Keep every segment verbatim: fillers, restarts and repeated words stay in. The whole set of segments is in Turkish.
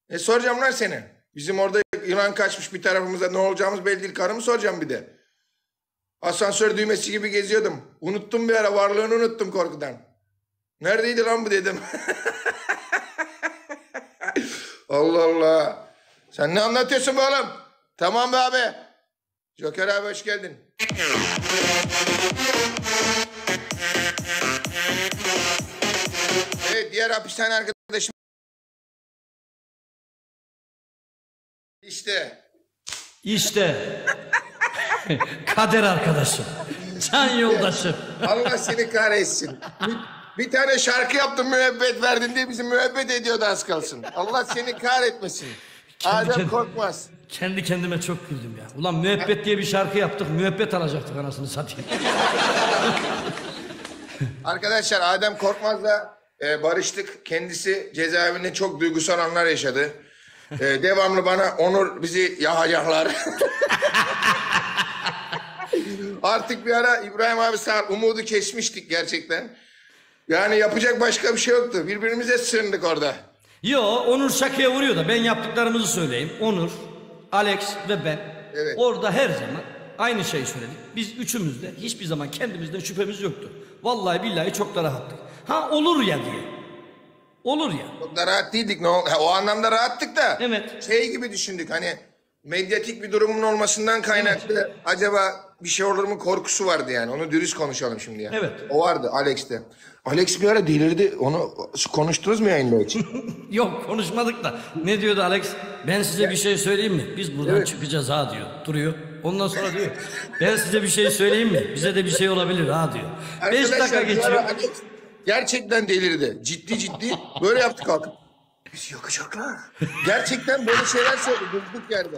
E soracağım lan seni. Bizim orada yılan kaçmış bir tarafımıza, ne olacağımız belli değil. Karımı soracağım bir de. Asansör düğmesi gibi geziyordum. Unuttum bir ara, varlığını unuttum korkudan. Neredeydi lan bu dedim. Allah Allah. Sen ne anlatıyorsun be oğlum? Tamam be abi. Joker abi hoş geldin. Evet, diğer hapishane arkadaşım. İşte. İşte. Kader arkadaşım. Can yoldaşım. Allah seni kahretsin. Bir, bir tane şarkı yaptım, müebbet verdin diye bizi müebbet ediyordu az kalsın. Allah seni kahretmesin. Kendi Adem kend- Korkmaz. Kendi kendime çok güldüm ya. Ulan müebbet diye bir şarkı yaptık. Müebbet alacaktık anasını satayım. Arkadaşlar Adem Korkmaz'la e, barıştık. Kendisi cezaevinde çok duygusal anlar yaşadı. E, devamlı bana Onur bizi yahacaklar. Artık bir ara İbrahim abi sağ ol, umudu kesmiştik gerçekten. Yani yapacak başka bir şey yoktu. Birbirimize sığındık orada. Yo, Onur şakaya vuruyor da ben yaptıklarımızı söyleyeyim. Onur, Alex ve ben Evet. orada her zaman aynı şeyi söyledik. Biz üçümüz de hiçbir zaman kendimizden şüphemiz yoktu. Vallahi billahi çok da rahattık. Ha olur ya diye. Olur ya. Çok da rahat değildik. Ne o, o anlamda rahattık da. Evet. Şey gibi düşündük, hani medyatik bir durumun olmasından kaynaklı evet. Acaba bir şey olur mu korkusu vardı yani. Onu dürüst konuşalım şimdi ya. Evet. O vardı Alex'te. Alex bir ara delirdi. Onu konuştunuz mu yayında hiç? Yok konuşmadık da. Ne diyordu Alex? Ben size bir şey söyleyeyim mi? Biz buradan Evet. çıkacağız ha diyor. Duruyor. Ondan sonra diyor. Ben size bir şey söyleyeyim mi? Bize de bir şey olabilir ha diyor. Beş dakika Arkadaşlar, bir geçiyor. ara Alex gerçekten delirdi. Ciddi ciddi böyle yaptı kalkıp. Bizi yakacaklar. Gerçekten böyle şeyler söyledi durduk yerde.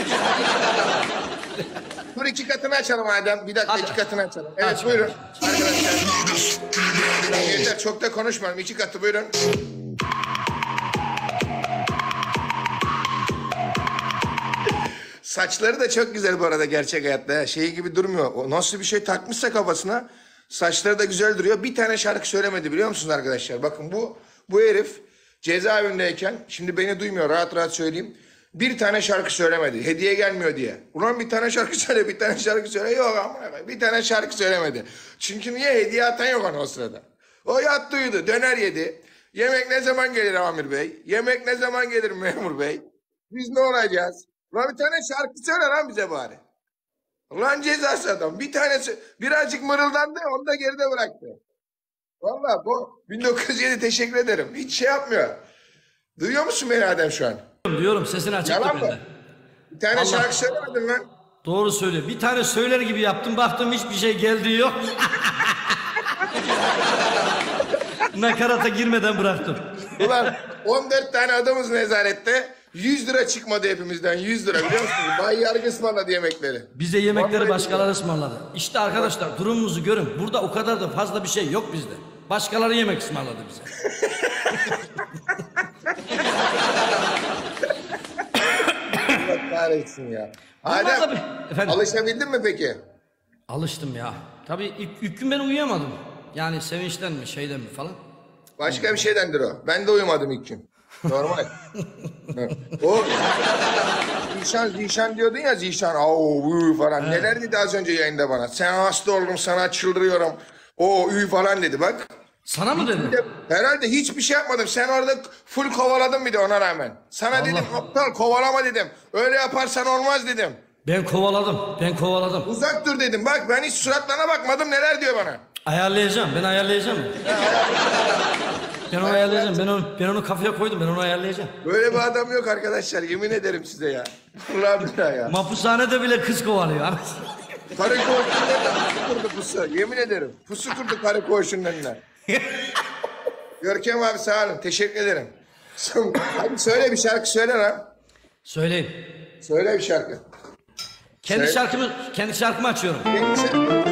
Dur iki katını açalım Adem. Bir dakika Hadi. iki katını açalım. Evet Aç. buyurun arkadaşlar. Yeter çok da konuşmayalım. İki katı buyurun. Saçları da çok güzel bu arada gerçek hayatta. Şey gibi durmuyor. O nasıl bir şey takmışsa kafasına. Saçları da güzel duruyor. Bir tane şarkı söylemedi biliyor musunuz arkadaşlar? Bakın bu bu herif cezaevindeyken, şimdi beni duymuyor, rahat rahat söyleyeyim. Bir tane şarkı söylemedi. Hediye gelmiyor diye. Ulan bir tane şarkı söyle, bir tane şarkı söyle. Yok ama bir tane şarkı söylemedi. Çünkü niye? Hediye atan yok ona o sırada. O yattı uyudu, döner yedi. Yemek ne zaman gelir Amir Bey? Yemek ne zaman gelir Memur Bey? Biz ne olacağız? Ulan bir tane şarkı söyle lan bize bari. Ulan cezası adam. Bir tanesi birazcık mırıldandı, onu da geride bıraktı. Vallahi bu bin dokuz yüz yedi teşekkür ederim. Hiç şey yapmıyor. Duyuyor musun beni Adem şu an? Diyorum sesini açık Yalan tut mı? bende. Bir tane Allah. şarkı söylemedin lan. Doğru söylüyor. Bir tane söyler gibi yaptım. Baktım hiçbir şey geldiği yok. Nakarata girmeden bıraktım. Ulan on dört tane adamız nezarette. yüz lira çıkmadı hepimizden. yüz lira biliyor musunuz? Bay Yargı ısmarladı yemekleri. Bize yemekleri Vallahi başkaları ısmarladı. İşte arkadaşlar durumumuzu görün. Burada o kadar da fazla bir şey yok bizde. Başkaları yemek ısmarladı bize. Allah kahretsin ya. Bunlar da Adem bir- Efendim? alışabildin mi peki? Alıştım ya. Tabii ilk, ilk gün ben uyuyamadım. Yani sevinçten mi şeyden mi falan. Başka bir şeydendir o. Ben de uyumadım ilk gün. Normal. Hı. O Zişan Zişan diyordun ya, Zişan au uy falan. Neler dedi az önce yayında bana. Sen hasta oldum, sana çıldırıyorum. O uy falan dedi bak. Sana mı Bir dedim? de herhalde hiçbir şey yapmadım. Sen orada full kovaladın bir de ona rağmen. Sana Allah. dedim aptal kovalama dedim. Öyle yaparsan olmaz dedim. Ben kovaladım. Ben kovaladım. Uzak dur dedim. Bak ben hiç suratlarına bakmadım, neler diyor bana. Ayarlayacağım. Ben ayarlayacağım. Ben onu ayarlayacağım. Ben onu, ben onu kafaya koydum. Ben onu ayarlayacağım. Böyle bir adam yok arkadaşlar, yemin ederim size ya. Allah billahi ya. Mahpushanede bile kız kovalıyor. Karı koğuşunun önüne pusu kurdu pusu. Yemin ederim. Pusu kurdu karı koğuşunun önüne. Görkem abi sağ olun. Teşekkür ederim. Hadi söyle bir şarkı söyle lan. Söyleyeyim. Söyle bir şarkı. Kendi Söyle. şarkımı, kendi şarkımı açıyorum. Kendisi.